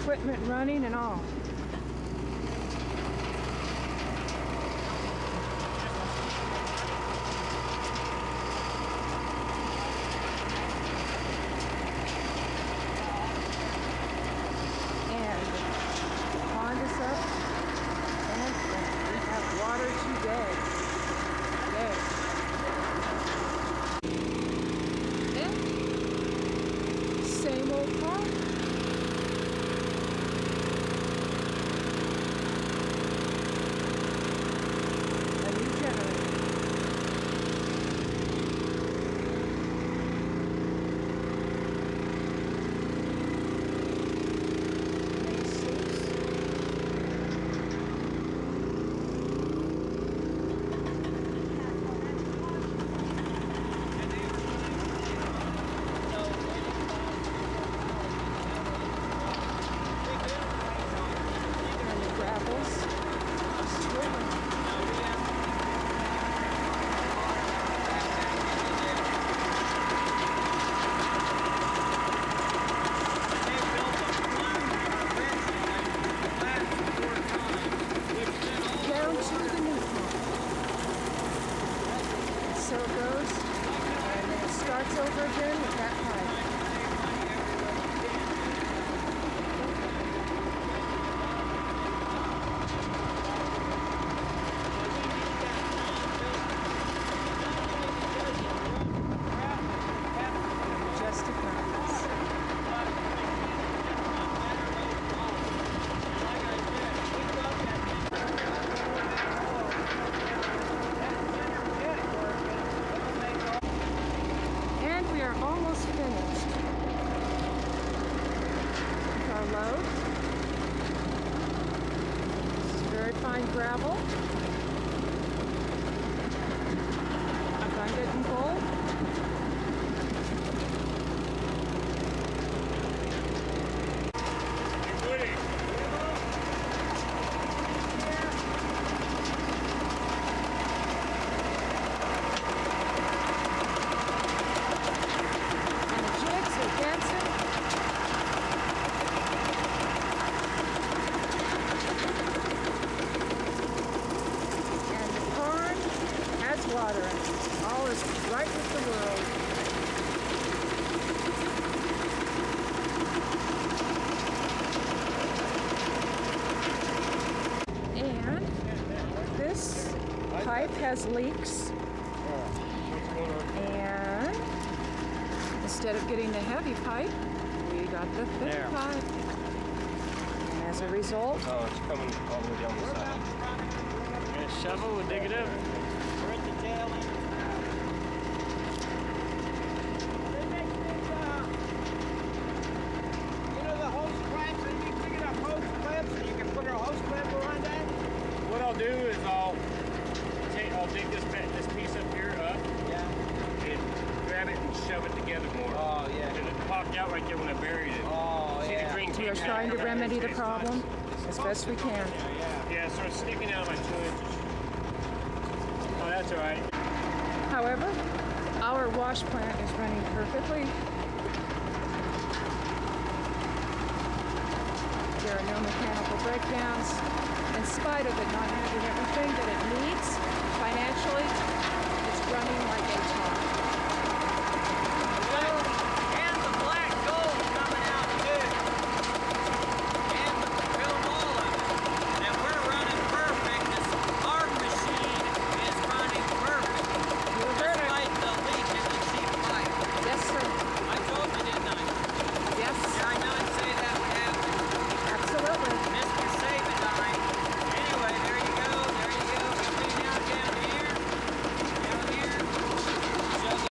equipment running and all. And the pond is up and we have water today. And same old pond. So it goes, and then it starts over again with that pipe. Majestic Mountains. We are almost finished with our load. This is very fine gravel, abundant in gold. Water and all is right with the world. And this pipe has leaks, and instead of getting the heavy pipe, we got the thick pipe. And as a result, oh, it's coming all the way down the side. Get a shovel, we'll dig it up. We're at the tail end. They make these, you know, the hose clamps, and you can get a hose clamps, and you can put a hose clamp around that. What I'll do is I'll dig this piece up here up. Yeah. And grab it and shove it together more. Oh yeah. And it popped out right there when I buried it. Oh yeah. See the green we are trying to remedy the problem as best we can. Yeah, so it's sticking out like 2 inches. Oh, that's all right. However, our wash plant is running perfectly. There are no mechanical breakdowns. In spite of it not having everything that it needs financially, it's running like a top.